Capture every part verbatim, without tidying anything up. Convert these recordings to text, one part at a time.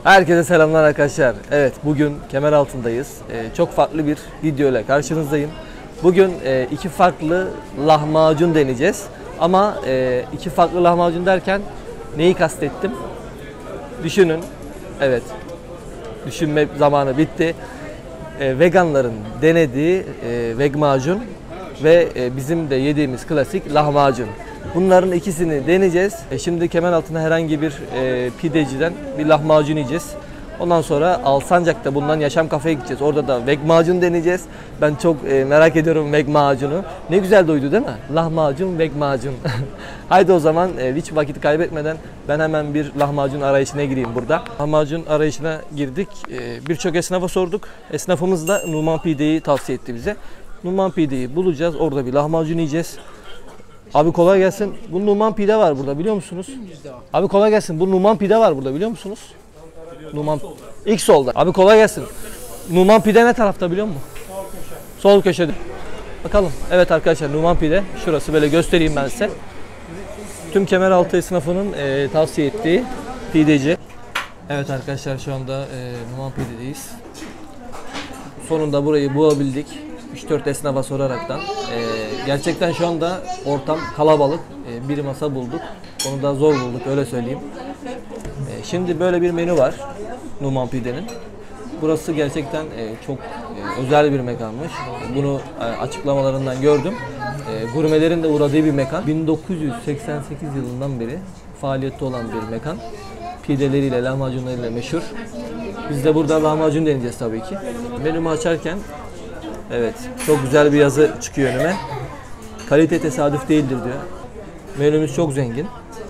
Herkese selamlar arkadaşlar. Evet, bugün Kemeraltı'ndayız. Ee, çok farklı bir video ile karşınızdayım. Bugün e, iki farklı lahmacun deneyeceğiz. Ama e, iki farklı lahmacun derken neyi kastettim? Düşünün. Evet. Düşünme zamanı bitti. E, veganların denediği e, vegmacun ve e, bizim de yediğimiz klasik lahmacun. Bunların ikisini deneyeceğiz. E şimdi Kemeraltı'na herhangi bir e, pideciden bir lahmacun yiyeceğiz. Ondan sonra Alsancak'ta bulunan Yaşam Kafe'ye gideceğiz. Orada da vegmacun deneyeceğiz. Ben çok e, merak ediyorum vegmacunu. Ne güzel doydu değil mi? Lahmacun, vegmacun. Haydi o zaman e, hiç vakit kaybetmeden ben hemen bir lahmacun arayışına gireyim burada. Lahmacun arayışına girdik. E, Birçok esnafa sorduk. Esnafımız da Numan Pide'yi tavsiye etti bize. Numan Pide'yi bulacağız. Orada bir lahmacun yiyeceğiz. Abi kolay gelsin. Bu Numan Pide var burada, biliyor musunuz? Abi kolay gelsin. Bu Numan Pide var burada, biliyor musunuz? Numan ilk solda. Abi kolay gelsin. Numan Pide ne tarafta, biliyor musun? Sol köşede. Bakalım. Evet arkadaşlar, Numan Pide şurası, böyle göstereyim ben size. Tüm Kemeraltı esnafının e, tavsiye ettiği pideci. Evet arkadaşlar, şu anda e, Numan Pide'deyiz. Sonunda burayı bulabildik. üç dört esnafa soraraktan. Ee, gerçekten şu anda ortam kalabalık. Ee, bir masa bulduk. Onu da zor bulduk, öyle söyleyeyim. Ee, şimdi böyle bir menü var Numan Pide'nin. Burası gerçekten e, çok e, özel bir mekanmış. Bunu e, açıklamalarından gördüm. E, gurmelerin de uğradığı bir mekan. bin dokuz yüz seksen sekiz yılından beri faaliyette olan bir mekan. Pideleriyle, lahmacunlarıyla meşhur. Biz de burada lahmacun deneyeceğiz tabii ki. Menümü açarken evet, çok güzel bir yazı çıkıyor önüme. Kalite tesadüf değildir diyor. Menümüz çok zengin.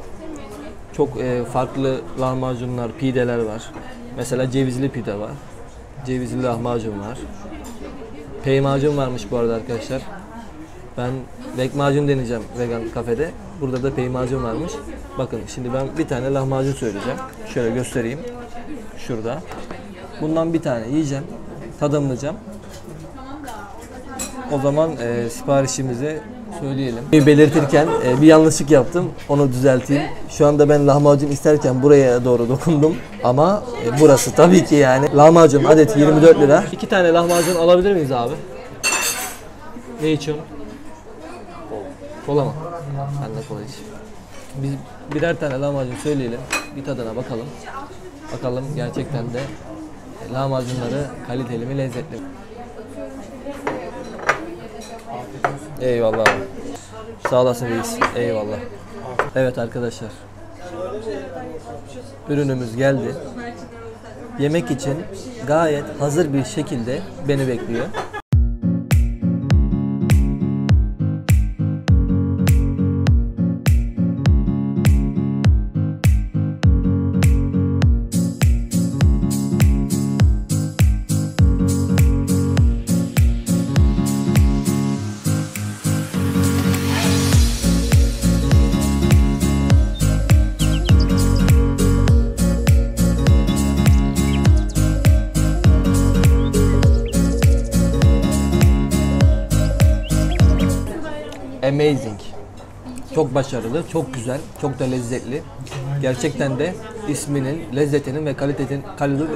Çok e, farklı lahmacunlar, pideler var. Mesela cevizli pide var. Cevizli lahmacun var. Peymacun varmış bu arada arkadaşlar. Ben vegmacun deneyeceğim vegan kafede. Burada da peymacun varmış. Bakın şimdi ben bir tane lahmacun söyleyeceğim. Şöyle göstereyim. Şurada. Bundan bir tane yiyeceğim. Tadımlayacağım. O zaman e, siparişimizi söyleyelim. Belirtirken e, bir yanlışlık yaptım. Onu düzelteyim. Şu anda ben lahmacun isterken buraya doğru dokundum. Ama e, burası tabii ki yani. Lahmacun adeti yirmi dört lira. İki tane lahmacun alabilir miyiz abi? Ne içiyorsun? Kola mı? Ben de kola içeyim. Biz birer tane lahmacun söyleyelim. Bir tadına bakalım. Bakalım gerçekten de lahmacunları kaliteli mi, lezzetli mi? Eyvallah abi. Sağ olasın reis. Eyvallah. Evet arkadaşlar. Ürünümüz geldi. Yemek için gayet hazır bir şekilde beni bekliyor. Amazing. Çok başarılı, çok güzel, çok da lezzetli. Gerçekten de isminin, lezzetinin ve kalitetin kalite.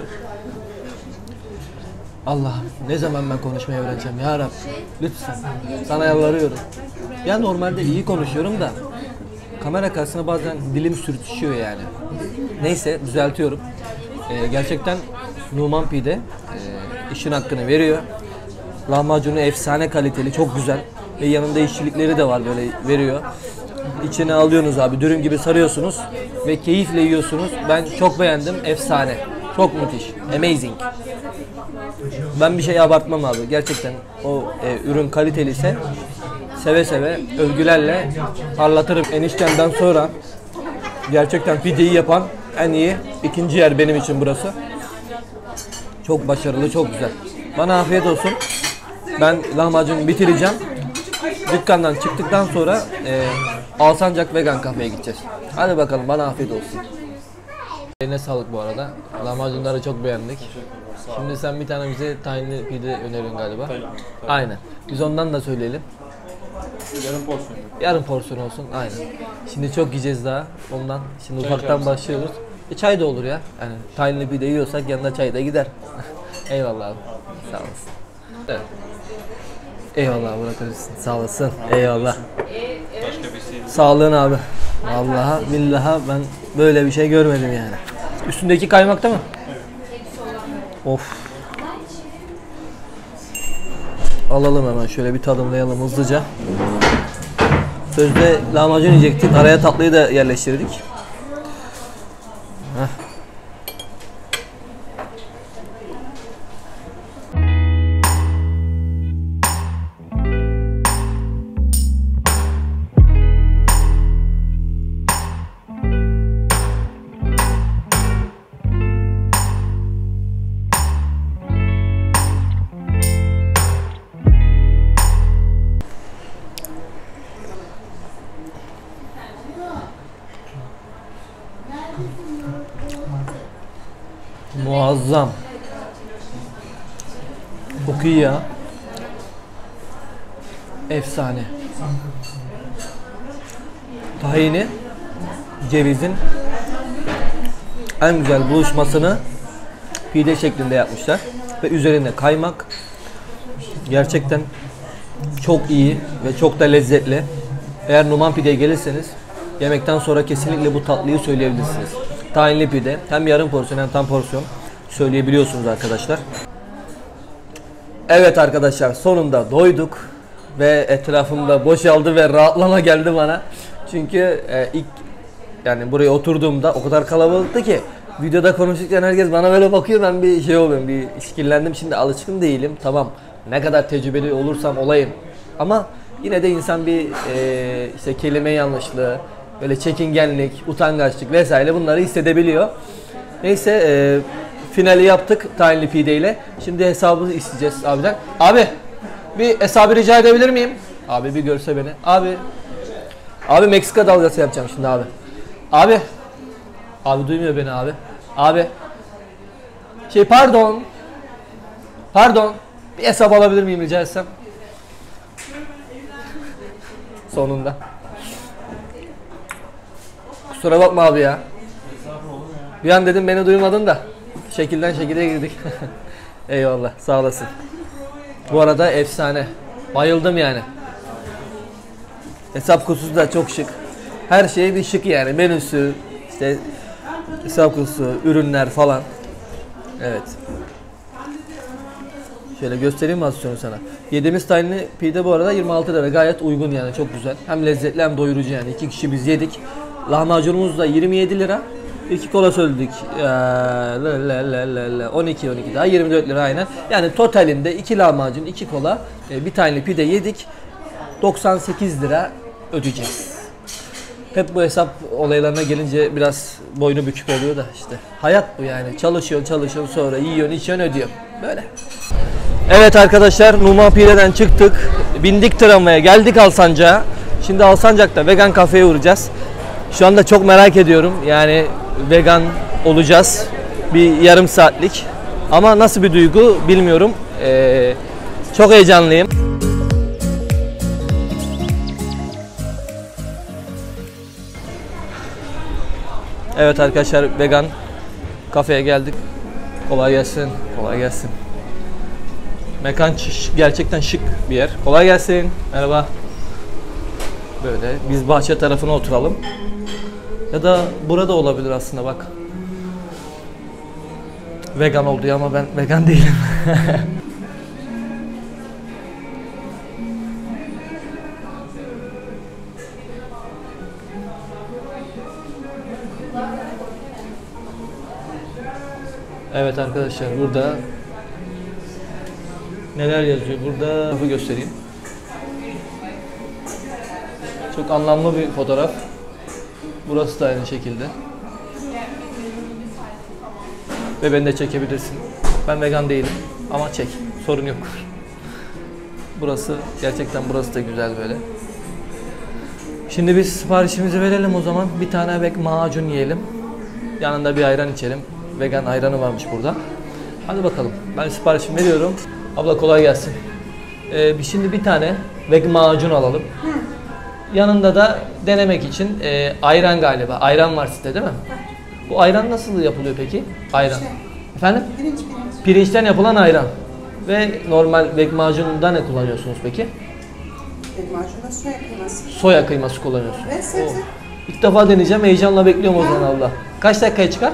Allah, ne zaman ben konuşmayı öğreneceğim ya Rab. Lütfen. Sana yalvarıyorum. Ya normalde iyi konuşuyorum da kamera karşısında bazen dilim sürtüşüyor yani. Neyse, düzeltiyorum. Ee, gerçekten Numan Pide e, işin hakkını veriyor. Lahmacunu efsane kaliteli, çok güzel. Ve yanında işçilikleri de var, böyle veriyor. İçine alıyorsunuz abi, dürüm gibi sarıyorsunuz ve keyifle yiyorsunuz. Ben çok beğendim, efsane. Çok müthiş, amazing. Ben bir şey abartmam abi, gerçekten o e, ürün kaliteliyse seve seve övgülerle parlatırım. Eniştemden sonra gerçekten pideyi yapan en iyi ikinci yer benim için burası. Çok başarılı, çok güzel. Bana afiyet olsun. Ben lahmacunu bitireceğim. Dükkandan çıktıktan sonra e, Alsancak Vegan Kafe'ye gideceğiz. Hadi bakalım, bana afiyet olsun. Eline sağlık bu arada. Lahmacunları çok beğendik. Şimdi sen bir tane bize tahinli pide öneriyorsun galiba. Aynen. Biz ondan da söyleyelim. Yarım porsiyon. Yarım porsiyon olsun. Aynen. Şimdi çok yiyeceğiz daha ondan. Şimdi ufaktan başlıyoruz. E, çay da olur ya. Yani tahinli pide yiyorsak yanında çay da gider. Eyvallah abi. Sağ olasın. Evet. Eyvallah bırakırsın. Sağ olasın. Eyvallah. Sağlığın abi. Vallahi billahi ben böyle bir şey görmedim yani. Üstündeki kaymakta mı? Of. Alalım hemen şöyle bir tadımlayalım hızlıca. Sözde lahmacun yiyecektik. Araya tatlıyı da yerleştirdik. Heh. Muazzam. Çok iyi ya. Efsane. Tahini, cevizin en güzel buluşmasını pide şeklinde yapmışlar. Ve üzerinde kaymak. Gerçekten çok iyi ve çok da lezzetli. Eğer Numan Pide'ye gelirseniz yemekten sonra kesinlikle bu tatlıyı söyleyebilirsiniz. Tahinli pide. Hem yarım porsiyon hem tam porsiyon söyleyebiliyorsunuz arkadaşlar. Evet arkadaşlar sonunda doyduk. Ve etrafımda boşaldı ve rahatlama geldi bana. Çünkü e, ilk yani buraya oturduğumda o kadar kalabalıktı ki videoda konuşurken herkes bana böyle bakıyor, ben bir şey oluyorum, bir işkillendim. Şimdi alışkın değilim, tamam, ne kadar tecrübeli olursam olayım ama yine de insan bir e, işte kelime yanlışlığı, böyle çekingenlik, utangaçlık vesaire bunları hissedebiliyor. Neyse e, finali yaptık tahinli pide ile. Şimdi hesabı isteyeceğiz abiden. Abi bir hesabı rica edebilir miyim? Abi bir görse beni. Abi. Abi Meksika dalgası yapacağım şimdi abi. Abi. Abi duymuyor beni abi. Abi. Şey pardon. Pardon. Bir hesap alabilir miyim rica etsem? Sonunda. Kusura bakma abi ya. Bir an dedim beni duymadın da. Şekilden şekile girdik. Eyvallah, sağ olasın. Bu arada efsane. Bayıldım yani. Hesap kutusu da çok şık. Her şey bir şık yani. Menüsü, işte hesap kutusu, ürünler falan. Evet. Şöyle göstereyim mi aslında sana? Yediğimiz tahinli pide bu arada yirmi altı lira. Gayet uygun yani, çok güzel. Hem lezzetli hem doyurucu yani. İki kişi biz yedik. Lahmacunumuz da yirmi yedi lira. İki kola söyledik. on iki on iki daha yirmi dört lira aynen. Yani totalinde iki lahmacun, iki kola, bir tahinli pide yedik. doksan sekiz lira ödeyeceğiz. Hep bu hesap olaylarına gelince biraz boynu bükük oluyor da işte. Hayat bu yani. Çalışıyorsun çalışıyorsun sonra yiyorsun içiyorsun ödüyorsun. Böyle. Evet arkadaşlar, Numan Pide'den çıktık. Bindik tramvaya, geldik Alsancak'a. Şimdi Alsancak'ta vegan kafeye uğrayacağız. Şu anda çok merak ediyorum. Yani vegan olacağız. Bir yarım saatlik. Ama nasıl bir duygu bilmiyorum. Ee, çok heyecanlıyım. Evet arkadaşlar, vegan kafeye geldik. Kolay gelsin. Kolay gelsin. Mekan gerçekten şık bir yer. Kolay gelsin. Merhaba. Böyle biz bahçe tarafına oturalım. Ya da burada olabilir aslında bak. Vegan oldu ama ben vegan değilim. Evet arkadaşlar, burada neler yazıyor? Burada bu göstereyim. Çok anlamlı bir fotoğraf. Burası da aynı şekilde. Ve beni de çekebilirsin. Ben vegan değilim ama çek. Sorun yok. Burası gerçekten, burası da güzel böyle. Şimdi biz siparişimizi verelim o zaman. Bir tane veg macun yiyelim. Yanında bir ayran içelim. Vegan ayranı varmış burada. Hadi bakalım. Ben siparişimi veriyorum. Abla kolay gelsin. Ee, şimdi bir tane veg macun alalım. Yanında da denemek için e, ayran galiba. Ayran var sizde değil mi? Bu ayran nasıl yapılıyor peki? Ayran. Şey, Efendim? Pirinç pirinç. Pirinçten yapılan ayran. Ve normal vegmacununda ne kullanıyorsunuz peki? Macunda soya kıyması Soya kıyması kullanıyorsunuz. ve sebze. Oo. İlk defa deneyeceğim. Heyecanla bekliyorum o zaman abla. Kaç dakikaya çıkar?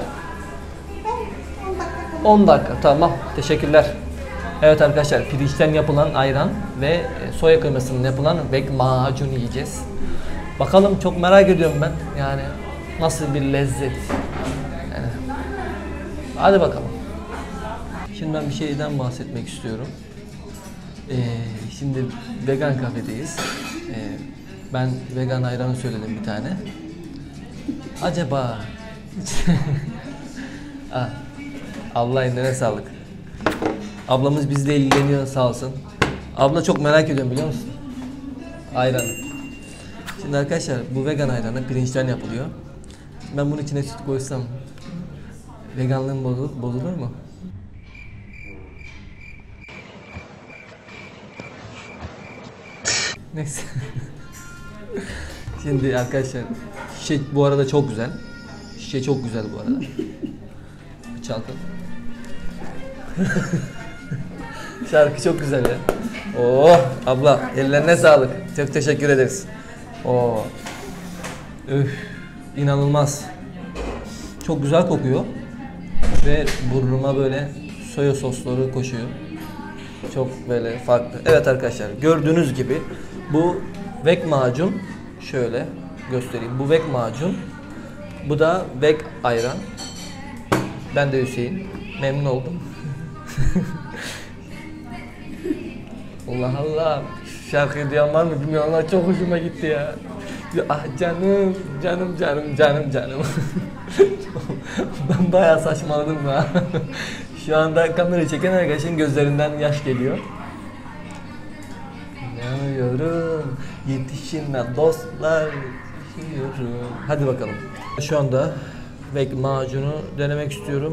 on dakika. Tamam. Teşekkürler. Evet arkadaşlar, pirinçten yapılan ayran ve soya kıymasının yapılan vegmacun yiyeceğiz. Bakalım, çok merak ediyorum ben. Yani nasıl bir lezzet. Yani. Hadi bakalım. Şimdi ben bir şeyden bahsetmek istiyorum. Ee, şimdi vegan kafedeyiz. Ee, ben vegan ayranı söyledim bir tane. Acaba ah, Allah eline sağlık. Ablamız bizle ilgileniyor sağ olsun. Abla çok merak ediyorum, biliyor musun? Ayran. Şimdi arkadaşlar, bu vegan ayranı pirinçten yapılıyor. Ben bunun içine süt koysam veganlığım bozulur, bozulur mu? Neyse. Şimdi arkadaşlar, şişe bu arada çok güzel. Şişe çok güzel bu arada. Çalkın. Şarkı çok güzel ya. Oo abla, ellerine sağlık. Çok teşekkür ederiz. Oo. Üf, inanılmaz. Çok güzel kokuyor. Ve burnuma böyle soya sosları koşuyor. Çok böyle farklı. Evet arkadaşlar, gördüğünüz gibi bu vegmacun, şöyle göstereyim. Bu vegmacun. Bu da veg ayran. Ben de Hüseyin. Memnun oldum. Allah Allah. Şarkıyı duyan var mı bilmiyorum ama çok hoşuma gitti ya. Ah canım, canım, canım, canım, canım. Ben bayağı saçmaladım ya. Şu anda kamerayı çeken arkadaşın gözlerinden yaş geliyor. Yanıyorum, yetişin lan dostlar, yetişiyorum. Hadi bakalım. Şu anda vegmacunu denemek istiyorum.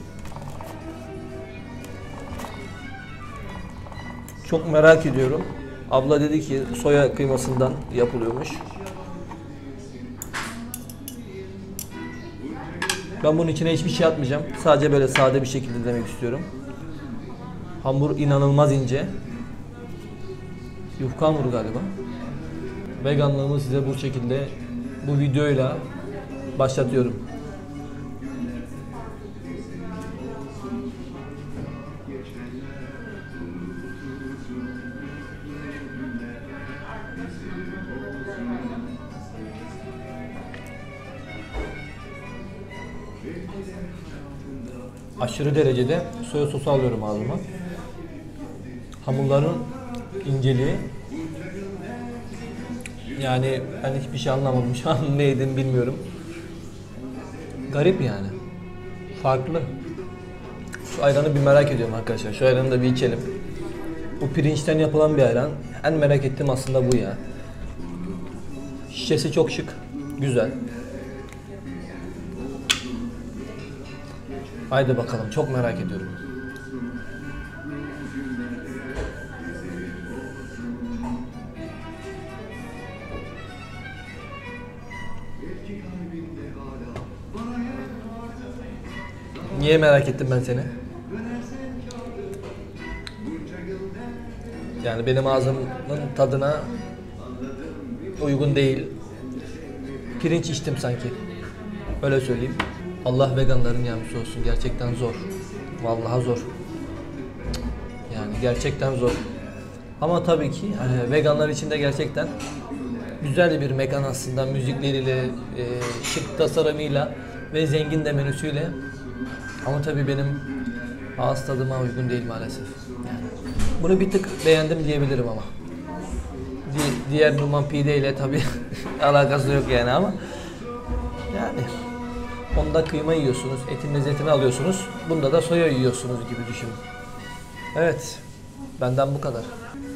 Çok merak ediyorum. Abla dedi ki soya kıymasından yapılıyormuş. Ben bunun içine hiçbir şey atmayacağım. Sadece böyle sade bir şekilde demek istiyorum. Hamur inanılmaz ince. Yufka hamuru galiba. Veganlığımı size bu şekilde, bu videoyla başlatıyorum. Aşırı derecede soya sosu alıyorum ağzıma. Hamurların inceliği. Yani ben hiçbir şey anlamadım. Şu an ne yedim bilmiyorum. Garip yani. Farklı. Şu ayranı bir merak ediyorum arkadaşlar. Şu ayranı da bir içelim. Bu pirinçten yapılan bir ayran. En merak ettiğim aslında bu ya. Şişesi çok şık. Güzel. Haydi bakalım, çok merak ediyorum. Niye merak ettim ben seni? Yani benim ağzımın tadına uygun değil. Pirinç içtim sanki. Öyle söyleyeyim. Allah veganların yardımcısı olsun. Gerçekten zor. Vallahi zor. Yani gerçekten zor. Ama tabii ki hani veganlar için de gerçekten güzel bir mekan aslında. Müzikleriyle, e, şık tasarımıyla ve zengin de menüsüyle. Ama tabii benim ağız tadıma uygun değil maalesef. Yani bunu bir tık beğendim diyebilirim ama. Di diğer Numan pide ile tabii alakası yok yani ama. Yani onda kıyma yiyorsunuz, etin lezzetini alıyorsunuz. Bunda da soya yiyorsunuz gibi düşünün. Evet, benden bu kadar.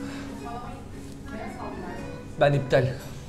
Ben iptal.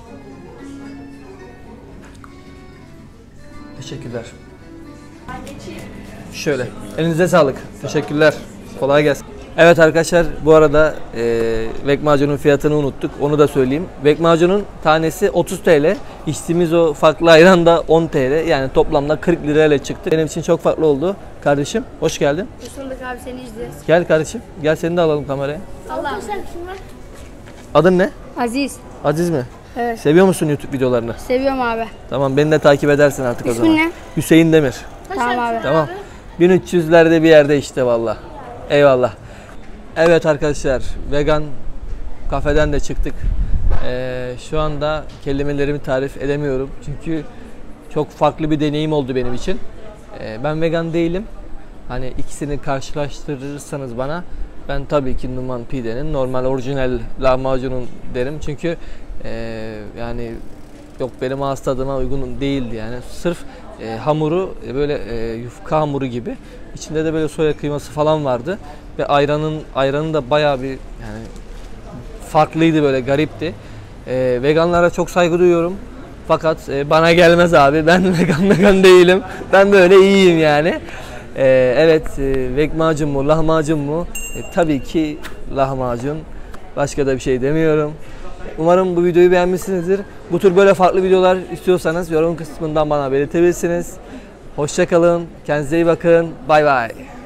Teşekkürler. Şöyle, elinize sağlık. Teşekkürler. Kolay gelsin. Evet arkadaşlar, bu arada e, vekmacunun fiyatını unuttuk. Onu da söyleyeyim. Vekmacunun tanesi otuz TL. İçtiğimiz o farklı ayran da on TL. Yani toplamda kırk lirayla çıktı. Benim için çok farklı oldu. Kardeşim hoş geldin. Hoş bulduk abi, seni izliyoruz. Gel kardeşim. Gel seni de alalım kameraya. Allah'ım. Adın ne? Aziz. Aziz mi? Evet. Seviyor musun YouTube videolarını? Seviyorum abi. Tamam, beni de takip edersin artık o İsmin zaman. ne? Hüseyin Demir. Tamam abi. Tamam. bin üç yüzlerde bir yerde işte valla. Eyvallah. Evet arkadaşlar, vegan kafeden de çıktık. Ee, şu anda kelimelerimi tarif edemiyorum. Çünkü çok farklı bir deneyim oldu benim için. Ee, ben vegan değilim. Hani ikisini karşılaştırırsanız bana, ben tabii ki Numan Pide'nin normal orijinal lahmacunun derim. Çünkü e, yani yok, benim ağız tadıma uygun değildi yani. Sırf e, hamuru e, böyle e, yufka hamuru gibi. İçinde de böyle soya kıyması falan vardı ve ayranın ayranı da bayağı bir yani farklıydı, böyle garipti. E, veganlara çok saygı duyuyorum. Fakat e, bana gelmez abi. Ben vegan vegan değilim. Ben böyle iyiyim yani. E, evet, e, vekmacun mu, lahmacun mu? E, tabii ki lahmacun. Başka da bir şey demiyorum. Umarım bu videoyu beğenmişsinizdir. Bu tür böyle farklı videolar istiyorsanız yorum kısmından bana belirtebilirsiniz. Hoşça kalın. Kendinize iyi bakın. Bay bay.